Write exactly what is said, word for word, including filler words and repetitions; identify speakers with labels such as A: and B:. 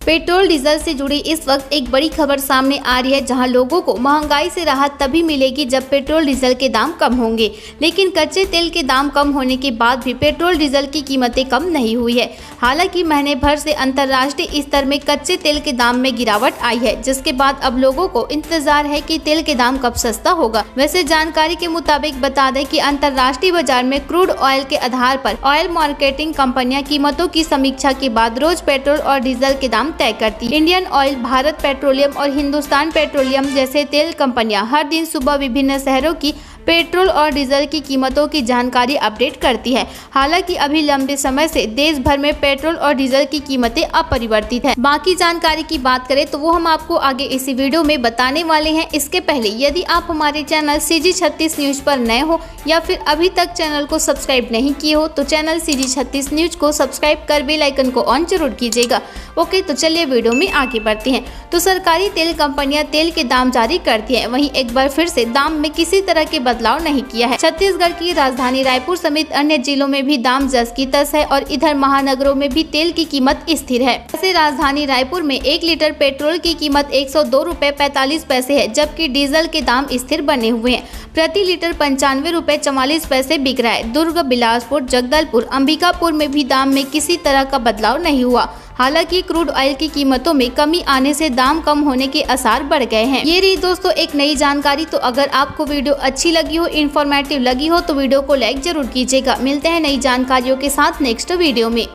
A: Petrol diesel से जुड़ी इस वक्त एक बड़ी खबर सामने आ रही है, जहां लोगों को महंगाई से राहत तभी मिलेगी जब पेट्रोल डीजल के दाम कम होंगे। लेकिन कच्चे तेल के दाम कम होने के बाद भी पेट्रोल डीजल की कीमतें कम नहीं हुई है। हालांकि महीने भर से अंतर्राष्ट्रीय स्तर में कच्चे तेल के दाम में गिरावट आई है, जिसके बाद अब लोगों को इंतजार है कि तेल के दाम कब सस्ता होगा। वैसे जानकारी के मुताबिक बता दें कि अंतर्राष्ट्रीय बाजार में क्रूड ऑयल के आधार पर ऑयल मार्केटिंग कंपनियां कीमतों की समीक्षा के बाद रोज पेट्रोल और डीजल के दाम तय करती है। इंडियन ऑयल, भारत पेट्रोलियम और हिंदुस्तान पेट्रोलियम जैसे तेल कंपनियां हर दिन सुबह विभिन्न शहरों की पेट्रोल और डीजल की कीमतों की जानकारी अपडेट करती है। हालांकि अभी लंबे समय से देश भर में पेट्रोल और डीजल की कीमतें अपरिवर्तित हैं। बाकी जानकारी की बात करें तो वो हम आपको आगे इसी वीडियो में बताने वाले हैं। इसके पहले यदि आप हमारे चैनल सी जी छत्तीस न्यूज पर नए हो या फिर अभी तक चैनल को सब्सक्राइब नहीं किए हो तो चैनल सी जी छत्तीस न्यूज को सब्सक्राइब कर बेल आइकन को ऑन जरूर कीजिएगा। ओके, तो चलिए वीडियो में आगे बढ़ते हैं। तो सरकारी तेल कंपनियां तेल के दाम जारी करती है, वहीं एक बार फिर से दाम में किसी तरह के बदलाव नहीं किया है। छत्तीसगढ़ की राजधानी रायपुर समेत अन्य जिलों में भी दाम जस की तस है और इधर महानगरों में भी तेल की कीमत स्थिर है। वैसे राजधानी रायपुर में एक लीटर पेट्रोल की कीमत एक सौ दो रूपए पैतालीस पैसे है, जबकि डीजल के दाम स्थिर बने हुए हैं। प्रति लीटर पंचानवे रूपए चौवालीस पैसे बिक रहा है। दुर्ग, बिलासपुर, जगदलपुर, अंबिकापुर में भी दाम में किसी तरह का बदलाव नहीं हुआ। हालांकि क्रूड ऑयल की कीमतों में कमी आने से दाम कम होने के आसार बढ़ गए हैं। ये रही दोस्तों एक नई जानकारी। तो अगर आपको वीडियो अच्छी लगी हो, इन्फॉर्मेटिव लगी हो तो वीडियो को लाइक जरूर कीजिएगा। मिलते हैं नई जानकारियों के साथ नेक्स्ट वीडियो में।